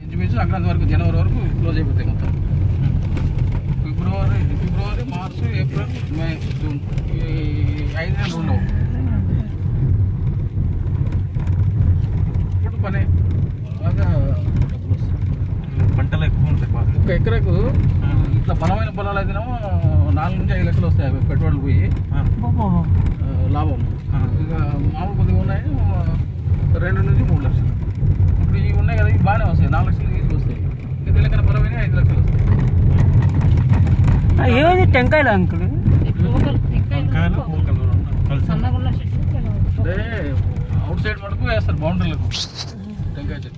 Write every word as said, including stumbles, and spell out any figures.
ఇంచుమించు సంక్రాంతి వరకు జనవరి వరకు క్లోజ్ అయిపోతాయి మొత్తం. ఫిబ్రవరి ఫిబ్రవరి మార్చి ఏప్రిల్ మే జూన్ ఈ ఐదు నెలలు ఉండవు. ఇప్పుడు పని బాగా డబ్బులు వస్తాయి. పంటలు ఎక్కువ ఉంటాయి. ఒక ఎకరకు ఇట్లా బలమైన పొలాలు అయితేనేమో నాలుగు నుంచి ఐదు లక్షలు వస్తాయి పెట్టుబడులు పోయి లాభం. ఇక మామూలు కొద్దిగా ఉన్నాయి రెండు నుంచి మూడు లక్షలు. ఇప్పుడు ఇవి ఉన్నాయి కదా, ఇవి బాగానే వస్తాయి, నాలుగు లక్షలు ఈజీ వస్తాయి. ఇంకా తెలంగాణ బలమైన ఐదు లక్షలు వస్తాయి. ఏది టెంకాయలు అంకుల్? అంటే అవుట్ సైడ్ మటుకు వేస్తారు బౌండరీలకు టెంకాయ చెట్టు.